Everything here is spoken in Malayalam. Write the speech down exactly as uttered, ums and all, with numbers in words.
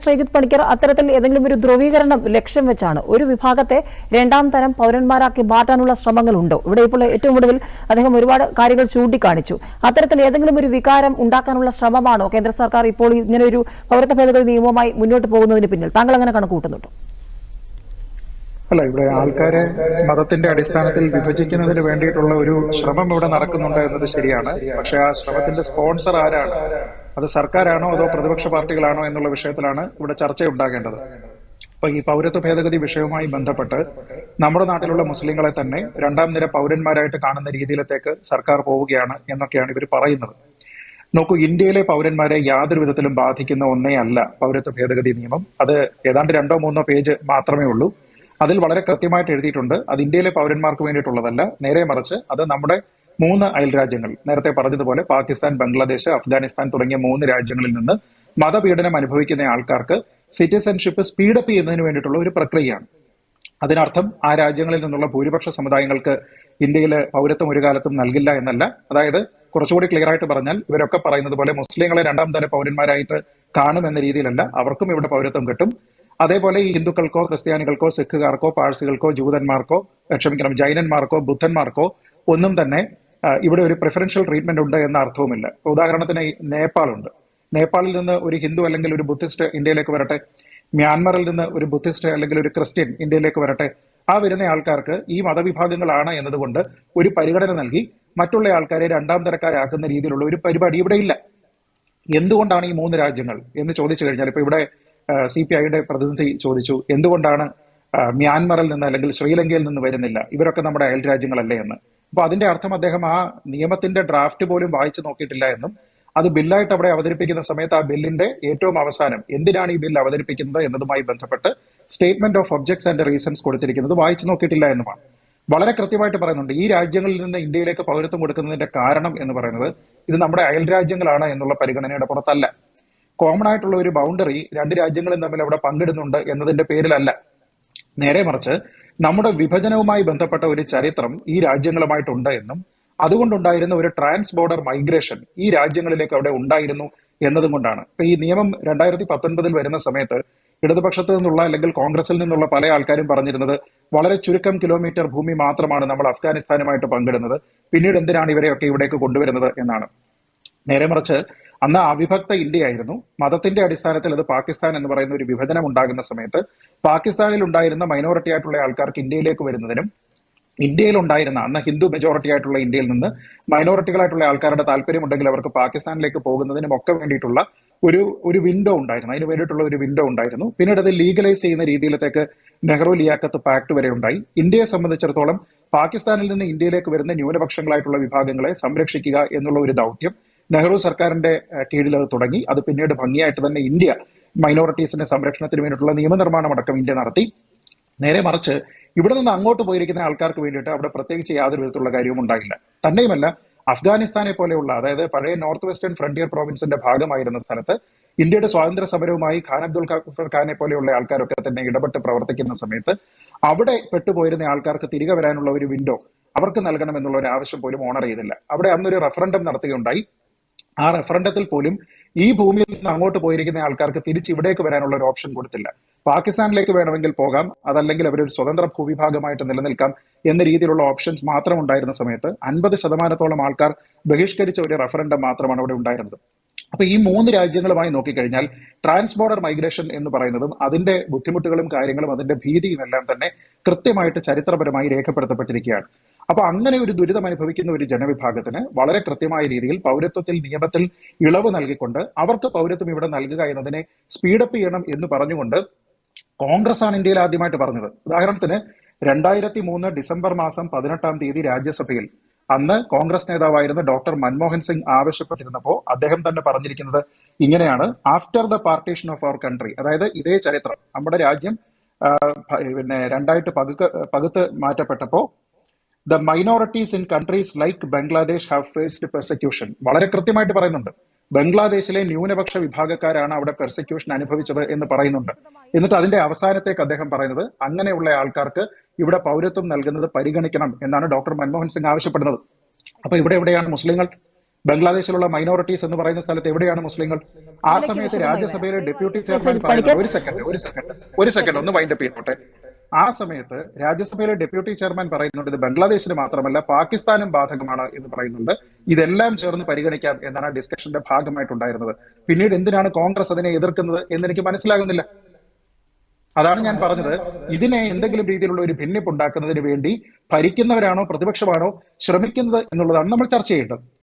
ശ്രീജിത്ത് പണിക്കർ, അത്തരത്തിൽ ഏതെങ്കിലും ഒരു ധ്രുവീകരണം ലക്ഷ്യം വെച്ചാണ് ഒരു വിഭാഗത്തെ രണ്ടാം തരം പൗരന്മാരാക്കി മാറ്റാനുള്ള ശ്രമങ്ങളുണ്ടോ? ഇവിടെ ഇപ്പോൾ ഏറ്റവും ഒടുവിൽ അദ്ദേഹം ഒരുപാട് കാര്യങ്ങൾ ചൂണ്ടിക്കാണിച്ചു. അത്തരത്തിൽ ഏതെങ്കിലും ഒരു വികാരം ഉണ്ടാക്കാനുള്ള ശ്രമമാണോ കേന്ദ്ര സർക്കാർ ഇപ്പോൾ ഇങ്ങനെ ഒരു പൗരത്വ ഭേദഗതി നിയമവുമായി മുന്നോട്ട് പോകുന്നതിന് പിന്നിൽ? താങ്കൾ അങ്ങനെ കണക്കുകൂട്ടുന്നുണ്ടോ? അല്ല, ഇവിടെ ആൾക്കാരെ മതത്തിന്റെ അടിസ്ഥാനത്തിൽ വിഭജിക്കുന്നതിന് വേണ്ടിയിട്ടുള്ള ഒരു ശ്രമം ഇവിടെ നടക്കുന്നുണ്ട് എന്നത് ശരിയാണ്. പക്ഷെ ആ ശ്രമത്തിന്റെ സ്പോൺസർ ആരാണ്? അത് സർക്കാരാണോ അതോ പ്രതിപക്ഷ പാർട്ടികളാണോ എന്നുള്ള വിഷയത്തിലാണ് ഇവിടെ ചർച്ച ഉണ്ടാകേണ്ടത്. അപ്പൊ ഈ പൗരത്വ ഭേദഗതി വിഷയവുമായി ബന്ധപ്പെട്ട് നമ്മുടെ നാട്ടിലുള്ള മുസ്ലിങ്ങളെ തന്നെ രണ്ടാം നിര പൗരന്മാരായിട്ട് കാണുന്ന രീതിയിലത്തേക്ക് സർക്കാർ പോവുകയാണ് എന്നൊക്കെയാണ് ഇവർ പറയുന്നത്. നോക്കൂ, ഇന്ത്യയിലെ പൗരന്മാരെ യാതൊരു വിധത്തിലും ബാധിക്കുന്ന ഒന്നേ അല്ല പൗരത്വ ഭേദഗതി നിയമം. അത് ഏതാണ്ട് രണ്ടോ മൂന്നോ പേജ് മാത്രമേ ഉള്ളൂ. അതിൽ വളരെ കൃത്യമായിട്ട് എഴുതിയിട്ടുണ്ട് അത് ഇന്ത്യയിലെ പൗരന്മാർക്ക് വേണ്ടിയിട്ടുള്ളതല്ല, നേരെ മറിച്ച് അത് നമ്മുടെ മൂന്ന് അയൽ രാജ്യങ്ങൾ, നേരത്തെ പറഞ്ഞതുപോലെ പാകിസ്ഥാൻ, ബംഗ്ലാദേശ്, അഫ്ഗാനിസ്ഥാൻ തുടങ്ങിയ മൂന്ന് രാജ്യങ്ങളിൽ നിന്ന് മതപീഡനം അനുഭവിക്കുന്ന ആൾക്കാർക്ക് സിറ്റിസൺഷിപ്പ് സ്പീഡപ്പ് ചെയ്യുന്നതിന് വേണ്ടിയിട്ടുള്ള ഒരു പ്രക്രിയയാണ്. അതിനർത്ഥം ആ രാജ്യങ്ങളിൽ നിന്നുള്ള ഭൂരിപക്ഷ സമുദായങ്ങൾക്ക് ഇന്ത്യയിലെ പൗരത്വം ഒരു കാലത്തും നൽകില്ല എന്നല്ല. അതായത് കുറച്ചുകൂടി ക്ലിയർ ആയിട്ട് പറഞ്ഞാൽ ഇവരൊക്കെ പറയുന്നത് പോലെ മുസ്ലിങ്ങളെ രണ്ടാം തര പൗരന്മാരായിട്ട് കാണുമെന്ന രീതിയിലല്ല, അവർക്കും ഇവിടെ പൗരത്വം കിട്ടും. അതേപോലെ ഈ ഹിന്ദുക്കൾക്കോ ക്രിസ്ത്യാനികൾക്കോ സിഖുകാർക്കോ പാഴ്സികൾക്കോ ജൂതന്മാർക്കോ ക്ഷമിക്കണം ജൈനന്മാർക്കോ ബുദ്ധന്മാർക്കോ ഒന്നും തന്നെ ഇവിടെ ഒരു പ്രിഫറൻഷ്യൽ ട്രീറ്റ്മെന്റ് ഉണ്ട് എന്ന അർത്ഥവുമില്ല. ഉദാഹരണത്തിന് നേപ്പാൾ ഉണ്ട്. നേപ്പാളിൽ നിന്ന് ഒരു ഹിന്ദു അല്ലെങ്കിൽ ഒരു ബുദ്ധിസ്റ്റ് ഇന്ത്യയിലേക്ക് വരട്ടെ, മ്യാൻമറിൽ നിന്ന് ഒരു ബുദ്ധിസ്റ്റ് അല്ലെങ്കിൽ ഒരു ക്രിസ്ത്യൻ ഇന്ത്യയിലേക്ക് വരട്ടെ, ആ വരുന്ന ആൾക്കാർക്ക് ഈ മതവിഭാഗങ്ങളാണ് എന്നതുകൊണ്ട് ഒരു പരിഗണന നൽകി മറ്റുള്ള ആൾക്കാരെ രണ്ടാം തരക്കാരാക്കുന്ന രീതിയിലുള്ള ഒരു പരിപാടി ഇവിടെ ഇല്ല. എന്തുകൊണ്ടാണ് ഈ മൂന്ന് രാജ്യങ്ങൾ എന്ന് ചോദിച്ചു കഴിഞ്ഞാൽ, ഇപ്പൊ ഇവിടെ സി പി ഐയുടെ പ്രതിനിധി ചോദിച്ചു എന്തുകൊണ്ടാണ് മ്യാൻമറിൽ നിന്ന് അല്ലെങ്കിൽ ശ്രീലങ്കയിൽ നിന്ന് വരുന്നില്ല, ഇവരൊക്കെ നമ്മുടെ അയൽ രാജ്യങ്ങളല്ലേ എന്ന്. അപ്പൊ അതിന്റെ അർത്ഥം അദ്ദേഹം ആ നിയമത്തിന്റെ ഡ്രാഫ്റ്റ് പോലും വായിച്ചു നോക്കിയിട്ടില്ല എന്നും അത് ബില്ലായിട്ട് അവിടെ അവതരിപ്പിക്കുന്ന സമയത്ത് ആ ബില്ലിന്റെ ഏറ്റവും അവസാനം എന്തിനാണ് ഈ ബിൽ അവതരിപ്പിക്കുന്നത് എന്നതുമായി ബന്ധപ്പെട്ട് statement of objects and reasons കൊടുത്തിരിക്കുന്നത് വായിച്ചു നോക്കിയിട്ടില്ല എന്നുമാണ്. വളരെ കൃത്യമായിട്ട് പറയുന്നുണ്ട് ഈ രാജ്യങ്ങളിൽ നിന്ന് ഇന്ത്യയിലേക്ക് പൗരത്വം കൊടുക്കുന്നതിന്റെ കാരണം എന്ന് പറയുന്നത് ഇത് നമ്മുടെ അയൽ രാജ്യങ്ങളാണ് എന്നുള്ള പരിഗണനയുടെ പുറത്തല്ല. കോമൺ ആയിട്ടുള്ള ഒരു ബൗണ്ടറി രണ്ട് രാജ്യങ്ങളും തമ്മിൽ അവിടെ പങ്കിടുന്നുണ്ട് എന്നതിന്റെ പേരിലല്ല, നേരെ മറിച്ച് നമ്മുടെ വിഭജനവുമായി ബന്ധപ്പെട്ട ഒരു ചരിത്രം ഈ രാജ്യങ്ങളുമായിട്ടുണ്ട് എന്നും അതുകൊണ്ടുണ്ടായിരുന്ന ഒരു ട്രാൻസ് ബോർഡർ മൈഗ്രേഷൻ ഈ രാജ്യങ്ങളിലേക്ക് അവിടെ ഉണ്ടായിരുന്നു എന്നതും കൊണ്ടാണ്. ഇപ്പൊ ഈ നിയമം രണ്ടായിരത്തി പത്തൊൻപതിൽ വരുന്ന സമയത്ത് ഇടതുപക്ഷത്ത് നിന്നുള്ള അല്ലെങ്കിൽ കോൺഗ്രസിൽ നിന്നുള്ള പല ആൾക്കാരും പറഞ്ഞിരുന്നത് വളരെ ചുരുക്കം കിലോമീറ്റർ ഭൂമി മാത്രമാണ് നമ്മൾ അഫ്ഗാനിസ്ഥാനുമായിട്ട് പങ്കിടുന്നത്, പിന്നീട് എന്തിനാണ് ഇവരെയൊക്കെ ഇവിടേക്ക് കൊണ്ടുവരുന്നത് എന്നാണ്. നേരെ മറിച്ച് അന്ന് അവിഭക്ത ഇന്ത്യ ആയിരുന്നു. മതത്തിന്റെ അടിസ്ഥാനത്തിൽ അത് പാകിസ്ഥാൻ എന്ന് പറയുന്ന ഒരു വിഭജനം ഉണ്ടാകുന്ന സമയത്ത് പാകിസ്ഥാനിൽ ഉണ്ടായിരുന്ന മൈനോറിറ്റി ആയിട്ടുള്ള ആൾക്കാർക്ക് ഇന്ത്യയിലേക്ക് വരുന്നതിനും ഇന്ത്യയിൽ ഉണ്ടായിരുന്ന അന്ന് ഹിന്ദു മെജോറിറ്റി ആയിട്ടുള്ള ഇന്ത്യയിൽ നിന്ന് മൈനോറിറ്റികളായിട്ടുള്ള ആൾക്കാരുടെ താല്പര്യമുണ്ടെങ്കിൽ അവർക്ക് പാകിസ്ഥാനിലേക്ക് പോകുന്നതിനും ഒക്കെ വേണ്ടിയിട്ടുള്ള ഒരു ഒരു വിൻഡോ ഉണ്ടായിരുന്നു. അതിന് വേണ്ടിയിട്ടുള്ള ഒരു വിൻഡോ ഉണ്ടായിരുന്നു. പിന്നീട് അത് ലീഗലൈസ് ചെയ്യുന്ന രീതിയിലത്തേക്ക് നെഹ്റു ലിയാഖത്ത് പാക്ട് വരെ ഉണ്ടായി. ഇന്ത്യയെ സംബന്ധിച്ചിടത്തോളം പാകിസ്ഥാനിൽ നിന്ന് ഇന്ത്യയിലേക്ക് വരുന്ന ന്യൂനപക്ഷങ്ങളായിട്ടുള്ള വിഭാഗങ്ങളെ സംരക്ഷിക്കുക എന്നുള്ള ഒരു ദൗത്യം നെഹ്റു സർക്കാരിന്റെ കീഴിൽ അത് തുടങ്ങി. അത് പിന്നീട് ഭംഗിയായിട്ട് തന്നെ ഇന്ത്യ മൈനോറിറ്റീസിന്റെ സംരക്ഷണത്തിന് വേണ്ടിയിട്ടുള്ള നിയമനിർമ്മാണം അടക്കം ഇന്ത്യ നടത്തി. നേരെ മറിച്ച് ഇവിടെ നിന്ന് അങ്ങോട്ട് പോയിരിക്കുന്ന ആൾക്കാർക്ക് വേണ്ടിയിട്ട് അവിടെ പ്രത്യേകിച്ച് യാതൊരു വിധത്തിലുള്ള കാര്യവും ഉണ്ടായില്ല. തന്നെയുമല്ല, അഫ്ഗാനിസ്ഥാനെ പോലെയുള്ള അതായത് പഴയ നോർത്ത് വെസ്റ്റേൺ ഫ്രണ്ടിയർ പ്രോവിൻസിന്റെ ഭാഗമായിരുന്ന സ്ഥലത്ത് ഇന്ത്യയുടെ സ്വാതന്ത്ര്യ സമരവുമായി ഖാൻ അബ്ദുൽ ഖാഫർ ഖാനെ പോലെയുള്ള ആൾക്കാരൊക്കെ തന്നെ ഇടപെട്ട് പ്രവർത്തിക്കുന്ന സമയത്ത് അവിടെ പെട്ടുപോയിരുന്ന ആൾക്കാർക്ക് തിരികെ വരാനുള്ള ഒരു വിൻഡോ അവർക്ക് നൽകണം എന്നുള്ള ഒരു ആവശ്യം പോലും ഓണർ ചെയ്തില്ല. അവിടെ അന്നൊരു റഫറൻഡം നടത്തുകയുണ്ടായി. ആ റഫറൻഡത്തിൽ പോലും ഈ ഭൂമിയിൽ നിന്ന് അങ്ങോട്ട് പോയിരിക്കുന്ന ആൾക്കാർക്ക് തിരിച്ച് ഇവിടേക്ക് വരാനുള്ള ഒരു ഓപ്ഷൻ കൊടുത്തില്ല. പാകിസ്ഥാനിലേക്ക് വേണമെങ്കിൽ പോകാം, അതല്ലെങ്കിൽ അവരൊരു സ്വതന്ത്ര ഭൂവിഭാഗമായിട്ട് നിലനിൽക്കാം എന്ന രീതിയിലുള്ള ഓപ്ഷൻസ് മാത്രം ഉണ്ടായിരുന്ന സമയത്ത് അൻപത് ശതമാനത്തോളം ആൾക്കാർ ബഹിഷ്കരിച്ച ഒരു റഫറൻഡം മാത്രമാണ് അവിടെ ഉണ്ടായിരുന്നത്. അപ്പൊ ഈ മൂന്ന് രാജ്യങ്ങളുമായി നോക്കിക്കഴിഞ്ഞാൽ ട്രാൻസ് ബോർഡർ മൈഗ്രേഷൻ എന്ന് പറയുന്നതും അതിന്റെ ബുദ്ധിമുട്ടുകളും കാര്യങ്ങളും അതിന്റെ ഭീതിയും എല്ലാം തന്നെ കൃത്യമായിട്ട് ചരിത്രപരമായി രേഖപ്പെടുത്തപ്പെട്ടിരിക്കുകയാണ്. അപ്പൊ അങ്ങനെ ഒരു ദുരിതം അനുഭവിക്കുന്ന ഒരു ജനവിഭാഗത്തിന് വളരെ കൃത്യമായ രീതിയിൽ പൗരത്വത്തിൽ നിയമത്തിൽ ഇളവ് നൽകിക്കൊണ്ട് അവർക്ക് പൗരത്വം ഇവിടെ നൽകുക എന്നതിനെ സ്പീഡപ്പ് ചെയ്യണം എന്ന് പറഞ്ഞുകൊണ്ട് കോൺഗ്രസ് ആണ് ഇന്ത്യയിൽ ആദ്യമായിട്ട് പറഞ്ഞത്. ഉദാഹരണത്തിന് രണ്ടായിരത്തി മൂന്ന് ഡിസംബർ മാസം പതിനെട്ടാം തീയതി രാജ്യസഭയിൽ അന്ന് കോൺഗ്രസ് നേതാവായിരുന്ന ഡോക്ടർ മൻമോഹൻ സിംഗ് ആവശ്യപ്പെട്ടിരുന്നപ്പോൾ അദ്ദേഹം തന്നെ പറഞ്ഞിരിക്കുന്നത് ഇങ്ങനെയാണ്: after the partition of our country, അതായത് ഇതേ ചരിത്രം നമ്മുടെ രാജ്യം പിന്നെ രണ്ടായിട്ട് പകുക്ക് പകുത്ത് മാറ്റപ്പെട്ടപ്പോ the minorities in countries like Bangladesh have faced persecution. വളരെ കൃത്യമായിട്ട് പറയുന്നുണ്ട്, ബംഗ്ലാദേശിലെ ന്യൂനപക്ഷ വിഭാഗക്കാരാണ് അവിടെ പെർസെക്യൂഷൻ അനുഭവിച്ചത് എന്ന് പറയുന്നുണ്ട്. എന്നിട്ട് അതിന്റെ അവസാനത്തേക്ക് അദ്ദേഹം പറയുന്നത് അങ്ങനെയുള്ള ആൾക്കാർക്ക് ഇവിടെ പൗരത്വം നൽകുന്നത് പരിഗണിക്കണം എന്നാണ് ഡോക്ടർ മൻമോഹൻ സിംഗ് ആവശ്യപ്പെടുന്നത്. അപ്പൊ ഇവിടെ എവിടെയാണ് മുസ്ലിങ്ങൾ? ബംഗ്ലാദേശിലുള്ള മൈനോറിറ്റീസ് എന്ന് പറയുന്ന സ്ഥലത്ത് എവിടെയാണ് മുസ്ലിങ്ങൾ? ആ സമയത്ത് രാജ്യസഭയിലെ ഡെപ്യൂട്ടി ചെയർമാൻ പറയുന്നത്, ഒരു സെക്കൻഡ് ഒരു സെക്കൻഡ് ഒരു സെക്കൻഡ് ഒന്ന് വൈൻഡപ്പ് ചെയ്തോട്ടെ. ആ സമയത്ത് രാജ്യസഭയിലെ ഡെപ്യൂട്ടി ചെയർമാൻ പറയുന്നുണ്ട് ഇത് ബംഗ്ലാദേശിന് മാത്രമല്ല പാകിസ്ഥാനും ബാധകമാണ് എന്ന് പറയുന്നുണ്ട്. ഇതെല്ലാം ചേർന്ന് പരിഗണിക്കാം എന്നാണ് ആ ഡിസ്കഷന്റെ ഭാഗമായിട്ടുണ്ടായിരുന്നത്. പിന്നീട് എന്തിനാണ് കോൺഗ്രസ് അതിനെ എതിർക്കുന്നത് എന്ന് എനിക്ക് മനസ്സിലാകുന്നില്ല. അതാണ് ഞാൻ പറഞ്ഞത്. ഇതിനെ എന്തെങ്കിലും രീതിയിലുള്ള ഒരു ഭിന്നിപ്പ് ഉണ്ടാക്കുന്നതിന് വേണ്ടി ഭരിക്കുന്നവരാണോ പ്രതിപക്ഷമാണോ ശ്രമിക്കുന്നത് എന്നുള്ളതാണ് നമ്മൾ ചർച്ച ചെയ്യേണ്ടത്.